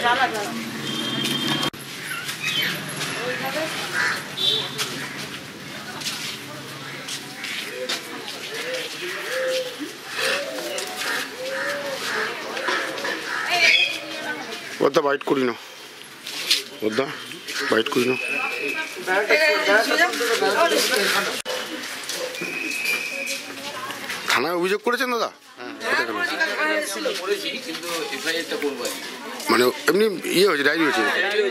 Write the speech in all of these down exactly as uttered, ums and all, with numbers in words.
ওদা byte করি না, ওদা byte করি না। থানায় অভিযোগ করেছেন দাদা? মানে এমনি ইয়ে হয়েছে, ডায়েরি হয়েছে?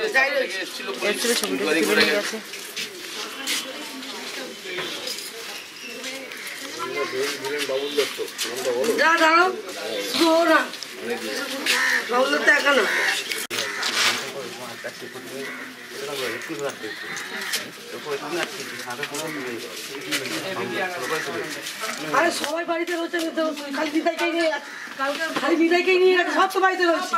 আরে সবাই বাড়িতে রয়েছে, খালি দিদাইকে নিয়ে খালি দিদাইকে নিয়ে গেছে, সব তো বাড়িতে রয়েছে।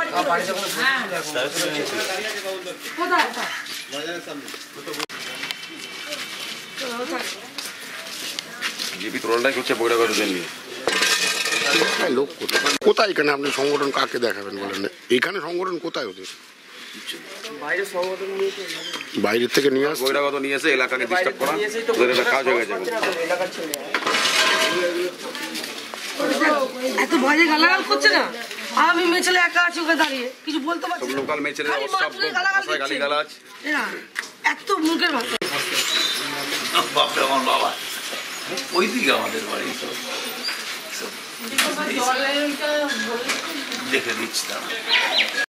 লোক কোথায় কোথায় এখানে আপনি সংগঠন কাকে দেখাবেন বলেন? এখানে সংগঠন কোথায় ওদের? বাইরের থেকে নিয়ে আসে, বহিরাগত নিয়ে এসে এলাকাকে ডিস্টার্ব করা, ওদের একটা কাজ হয়ে গেছে। এত বাজে গালাগাল করছে না, আমি মেয়ে ছেলে একা আছি ওখানে দাঁড়িয়ে, কিছু বলতে পারছি না। লোকাল মেয়ে ছেলে অসভ্য ভাষায় গালিগালাজ, এত মুখের ভাষা। বাপরে আমার বাবা, ওই দিকে আমাদের বাড়ি দেখে দিচ্ছি।